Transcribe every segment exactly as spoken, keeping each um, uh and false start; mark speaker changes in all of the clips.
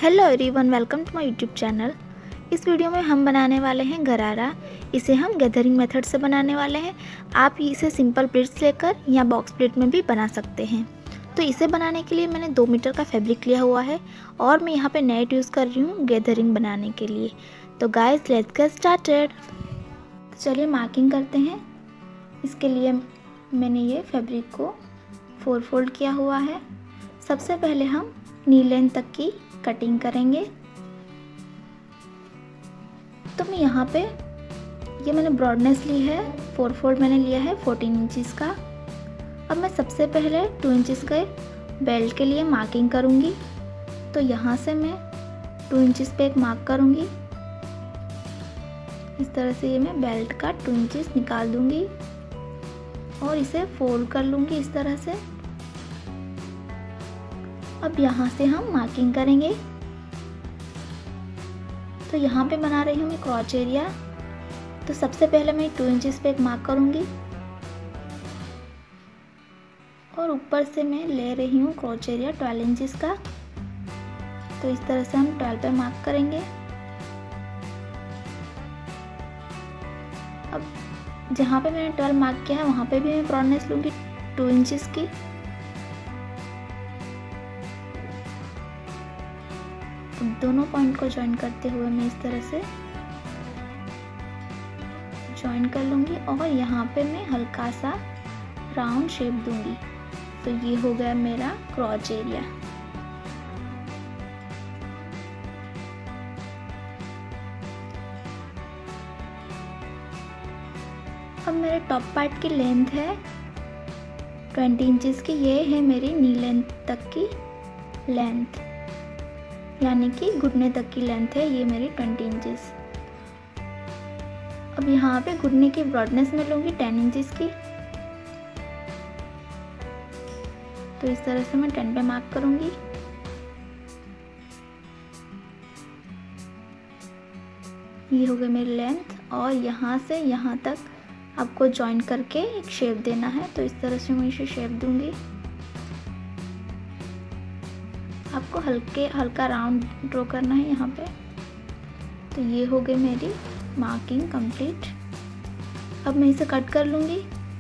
Speaker 1: Hello everyone, welcome to my YouTube channel. इस video में हम बनाने वाले हैं गरारा। इसे हम गैदरिंग मेथड से बनाने वाले हैं। आप इसे सिंपल प्लेट्स लेकर या बॉक्स प्लेट में भी बना सकते हैं। तो इसे बनाने के लिए मैंने दो मीटर का फैब्रिक लिया हुआ है और मैं यहाँ पे नेट यूज़ कर रही हूँ गैदरिंग बनाने के लिए। तो गाइस लेट्स गेट स्टार्टेड। चलिए मार्किंग करते हैं। इसके लिए मैंने ये फैब्रिक को फोर फोल्ड किया हुआ है। सबसे पहले हम नी लेंथ तक की कटिंग करेंगे। तो मैं यहाँ पे ये मैंने ब्रॉडनेस ली है, फोर फोल्ड मैंने लिया है फोर्टीन इंचेस का। अब मैं सबसे पहले टू इंचेस के बेल्ट के लिए मार्किंग करूँगी। तो यहाँ से मैं टू इंचेस पे एक मार्क करूँगी। इस तरह से ये मैं बेल्ट का टू इंचेस निकाल दूँगी और इसे फोल्ड कर लूँगी इस तरह से। अब यहाँ से हम मार्किंग करेंगे। तो यहाँ पे बना रही हूँ मैं क्रॉच एरिया। तो सबसे पहले मैं टू इंचेस पे एक मार्क करूँगी और ऊपर से मैं ले रही हूँ क्रॉच एरिया ट्वेल्व इंचेस का। तो इस तरह से हम ट्वेल्व पे मार्क करेंगे। अब जहाँ पे मैंने ट्वेल्व मार्क किया है वहाँ पे भी मैं ब्रॉडनेस लूँगी टू इंचेस की। दोनों पॉइंट को ज्वाइन करते हुए मैं इस तरह से ज्वाइन कर लूँगी और यहाँ पे मैं हल्का सा राउंड शेप दूँगी। तो ये हो गया मेरा क्रॉच एरिया। अब मेरे टॉप पार्ट की लेंथ है ट्वेंटी इंचेस की। ये है मेरी नी लेंथ तक की लेंथ, यानी कि घुटने तक की लेंथ है ये मेरी ट्वेंटी इंचेस। अब यहाँ पे घुटने की ब्रॉडनेस में लूँगी टेन इंचेस की। तो इस तरह से मैं टेन पे मार्क करूँगी। ये हो गई मेरी लेंथ और यहाँ से यहाँ तक आपको जॉइन करके एक शेप देना है। तो इस तरह से मैं इसे शेप दूँगी। आपको हल्के हल्का राउंड ड्रॉ करना है यहाँ पे। तो ये हो गई मेरी मार्किंग कंप्लीट। अब मैं इसे कट कर लूँगी।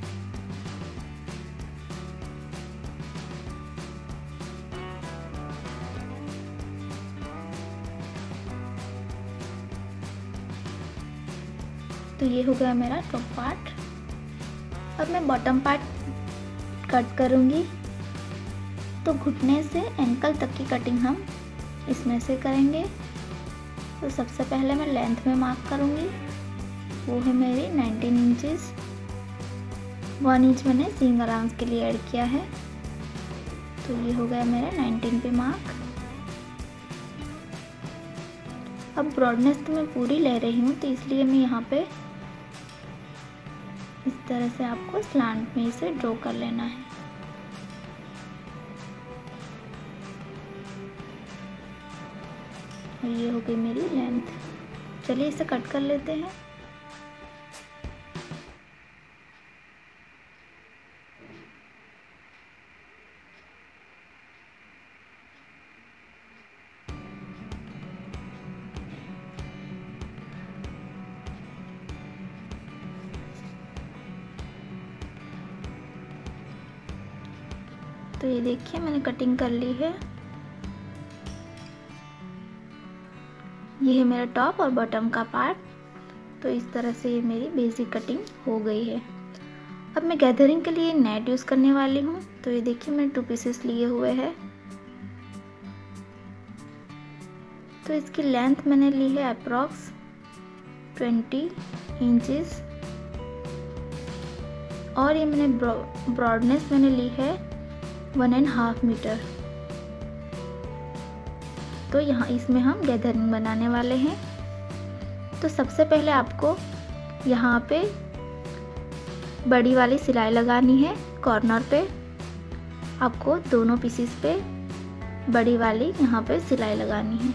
Speaker 1: तो ये हो गया मेरा टॉप पार्ट। अब मैं बॉटम पार्ट कट करूँगी। तो घुटने से एंकल तक की कटिंग हम इसमें से करेंगे। तो सबसे पहले मैं लेंथ में मार्क करूँगी। वो है मेरी नाइनटीन इंचेस। वन इंच मैंने सीम अराउंड के लिए ऐड किया है। तो ये हो गया मेरा नाइनटीन पे मार्क। अब ब्रॉडनेस तो मैं पूरी ले रही हूँ, तो इसलिए मैं यहाँ पे इस तरह से आपको स्लांट में इसे ड्रॉ कर लेना है। और ये हो गई मेरी लेंथ। चलिए इसे कट कर लेते हैं। तो ये देखिए मैंने कटिंग कर ली है। ये है मेरा टॉप और बॉटम का पार्ट। तो इस तरह से ये मेरी बेसिक कटिंग हो गई है। अब मैं गैदरिंग के लिए नेट यूज़ करने वाली हूँ। तो ये देखिए मैंने टू पीसेस लिए हुए हैं। तो इसकी लेंथ मैंने ली है अप्रॉक्स ट्वेंटी इंचेस और ये मैंने ब्रॉडनेस मैंने ली है वन एंड हाफ मीटर। तो यहाँ इसमें हम गैदरिंग बनाने वाले हैं। तो सबसे पहले आपको यहाँ पे बड़ी वाली सिलाई लगानी है। कॉर्नर पे आपको दोनों पीसेस पे बड़ी वाली यहाँ पे सिलाई लगानी है।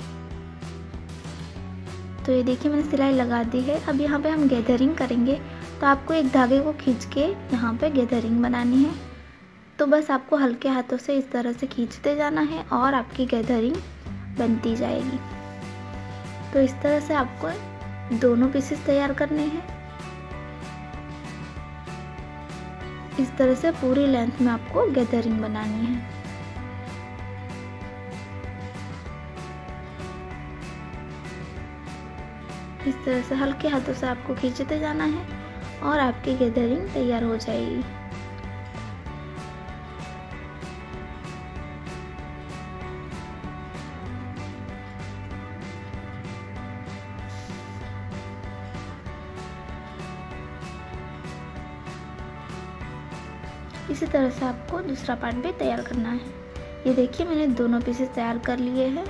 Speaker 1: तो ये देखिए मैंने सिलाई लगा दी है। अब यहाँ पे हम गैदरिंग करेंगे। तो आपको एक धागे को खींच के यहाँ पे गैदरिंग बनानी है। तो बस आपको हल्के हाथों से इस तरह से खींचते जाना है और आपकी गैदरिंग बनती जाएगी। तो इस तरह से आपको दोनों पीसेस तैयार करने हैं। इस तरह से पूरी लेंथ में आपको गैदरिंग बनानी है। इस तरह से हल्के हाथों से आपको खींचते जाना है और आपकी गैदरिंग तैयार हो जाएगी। इसी तरह से आपको दूसरा पार्ट भी तैयार करना है। ये देखिए मैंने दोनों पीसेस तैयार कर लिए हैं।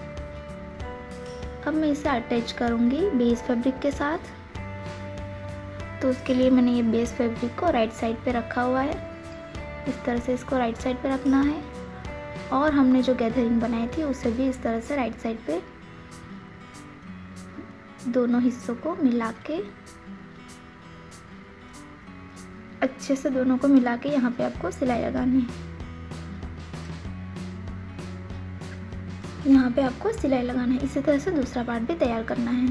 Speaker 1: अब मैं इसे अटैच करूंगी बेस फैब्रिक के साथ। तो उसके लिए मैंने ये बेस फैब्रिक को राइट साइड पे रखा हुआ है। इस तरह से इसको राइट साइड पे रखना है और हमने जो गैदरिंग बनाई थी उसे भी इस तरह से राइट साइड पे दोनों हिस्सों को मिला के अच्छे से दोनों को मिला के यहाँ पे आपको सिलाई लगानी है। यहाँ पे आपको सिलाई लगाना है। इसी तरह से दूसरा पार्ट भी तैयार करना है।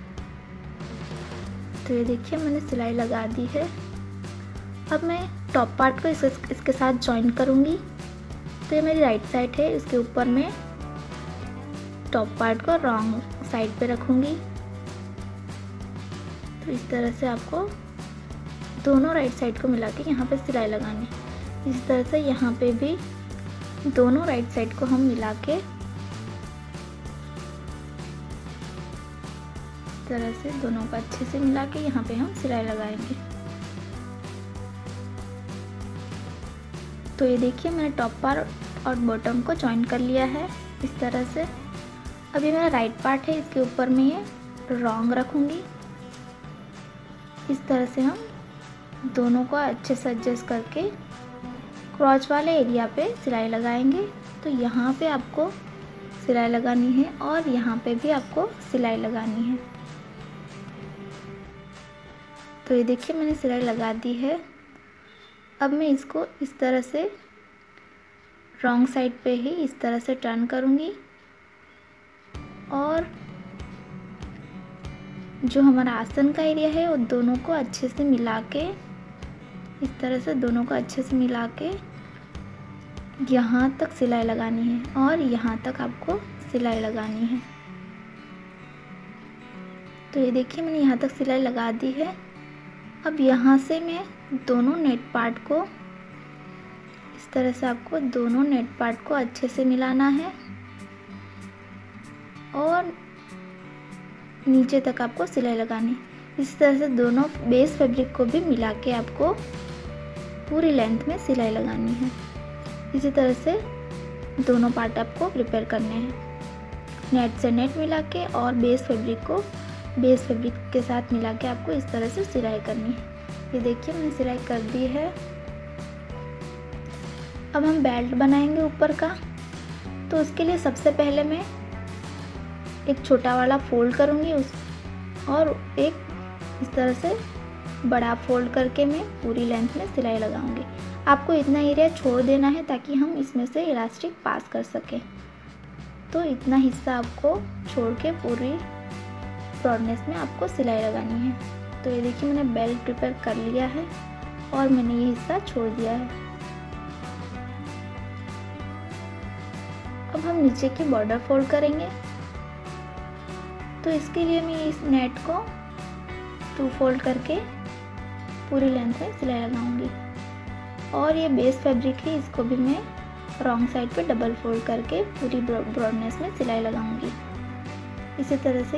Speaker 1: तो ये देखिए मैंने सिलाई लगा दी है। अब मैं टॉप पार्ट को इस, इसके साथ जॉइन करूँगी। तो ये मेरी राइट साइड है, इसके ऊपर मैं टॉप पार्ट को रॉन्ग साइड पे रखूँगी। तो इस तरह से आपको दोनों राइट साइड को मिला के यहाँ पे सिलाई लगानी। इस तरह से यहाँ पे भी दोनों राइट साइड को हम मिला के इस तरह से दोनों को अच्छे से मिला के यहाँ पे हम सिलाई लगाएंगे। तो ये देखिए मैंने टॉप पार्ट और बॉटम को जॉइन कर लिया है इस तरह से। अब ये मेरा राइट पार्ट है, इसके ऊपर मैं ये रॉन्ग रखूँगी। इस तरह से हम दोनों को अच्छे से एडजस्ट करके क्रॉच वाले एरिया पे सिलाई लगाएंगे। तो यहाँ पे आपको सिलाई लगानी है और यहाँ पे भी आपको सिलाई लगानी है। तो ये देखिए मैंने सिलाई लगा दी है। अब मैं इसको इस तरह से रॉन्ग साइड पे ही इस तरह से टर्न करूँगी और जो हमारा आसन का एरिया है वो दोनों को अच्छे से मिला के इस तरह से दोनों को अच्छे से मिला के यहाँ तक सिलाई लगानी है और यहाँ तक आपको सिलाई लगानी है। तो ये देखिए मैंने यहाँ तक सिलाई लगा दी है। अब यहाँ से मैं दोनों नेट पार्ट को इस तरह से आपको दोनों नेट पार्ट को अच्छे से मिलाना है और नीचे तक आपको सिलाई लगानी। इस तरह से दोनों बेस फैब्रिक को भी मिला के आपको पूरी लेंथ में सिलाई लगानी है। इसी तरह से दोनों पार्ट आपको प्रिपेयर करने हैं। नेट से नेट मिला के और बेस फैब्रिक को बेस फैब्रिक के साथ मिला के आपको इस तरह से सिलाई करनी है। ये देखिए मैंने सिलाई कर दी है। अब हम बेल्ट बनाएंगे ऊपर का। तो उसके लिए सबसे पहले मैं एक छोटा वाला फोल्ड करूँगी उस और एक इस तरह से बड़ा फोल्ड करके मैं पूरी लेंथ में सिलाई लगाऊंगी। आपको इतना एरिया छोड़ देना है ताकि हम इसमें से इलास्टिक पास कर सकें। तो इतना हिस्सा आपको छोड़ के पूरी ब्रॉडनेस में आपको सिलाई लगानी है। तो ये देखिए मैंने बेल्ट प्रिपेयर कर लिया है और मैंने ये हिस्सा छोड़ दिया है। अब हम नीचे की बॉर्डर फोल्ड करेंगे। तो इसके लिए मैं इस नेट को टू फोल्ड करके पूरी लेंथ में सिलाई लगाऊंगी और ये बेस फैब्रिक है, इसको भी मैं रॉन्ग साइड पे डबल फोल्ड करके पूरी ब्रॉडनेस में सिलाई लगाऊंगी। इसी तरह से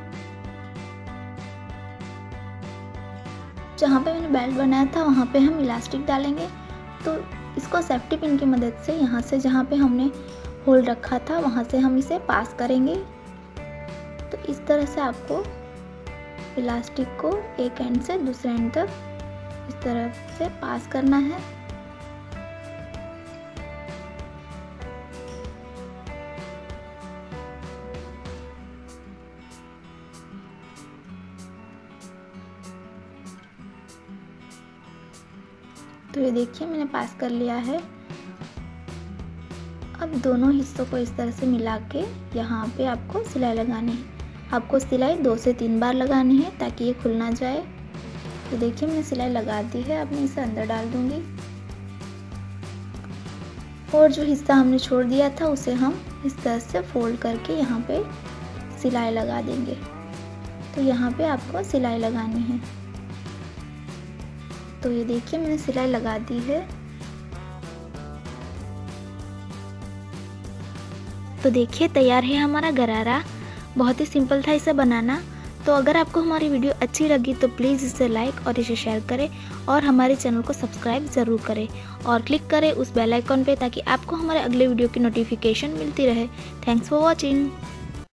Speaker 1: जहाँ पे मैंने बेल्ट बनाया था वहाँ पे हम इलास्टिक डालेंगे। तो इसको सेफ्टी पिन की मदद से यहाँ से जहाँ पे हमने होल रखा था वहाँ से हम इसे पास करेंगे। तो इस तरह से आपको इलास्टिक को एक एंड से दूसरे एंड तक इस तरह से पास करना है। तो ये देखिए मैंने पास कर लिया है। अब अब दोनों हिस्सों को इस तरह से मिला के यहाँ पे आपको सिलाई लगानी है। आपको सिलाई दो से तीन बार लगानी है ताकि ये खुल ना जाए। तो देखिए मैंने सिलाई लगा दी है। अब मैं इसे अंदर डाल दूँगी और जो हिस्सा हमने छोड़ दिया था उसे हम इस तरह से फोल्ड करके यहाँ पे सिलाई लगा देंगे। तो यहाँ पे आपको सिलाई लगानी है। तो ये देखिए मैंने सिलाई लगा दी है। तो देखिए तैयार है हमारा गरारा। बहुत ही सिंपल था इसे बनाना। तो अगर आपको हमारी वीडियो अच्छी लगी तो प्लीज़ इसे लाइक और इसे शेयर करें और हमारे चैनल को सब्सक्राइब ज़रूर करें और क्लिक करें उस बेल आइकॉन पे ताकि आपको हमारे अगले वीडियो की नोटिफिकेशन मिलती रहे। Thanks for watching.